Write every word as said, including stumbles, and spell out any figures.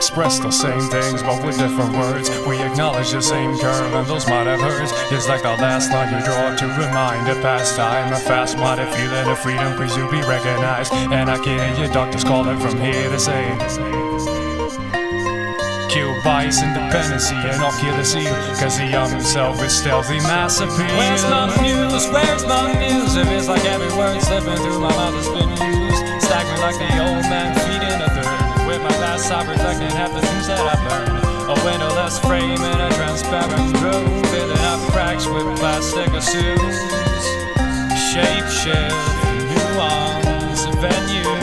express the same things, but with different words. We acknowledge the same curve, and those might have hurts. It's like the last line you draw to remind a past time. A fast-minded feeling of freedom, please you be recognized. And I can hear your doctors calling from here to say, kill bias, independency, and I'll kill the seal, cause the young himself is stealthy mass appeal. Where's my muse? Where's my muse? If it's like every word slipping through my mouth has been used, staggering like the old man feeding a third. With my past I reflecting half the things that I've learned. A windowless frame in a transparent room, filling up cracks with plastic assumes. Shape shift, nuance, venue.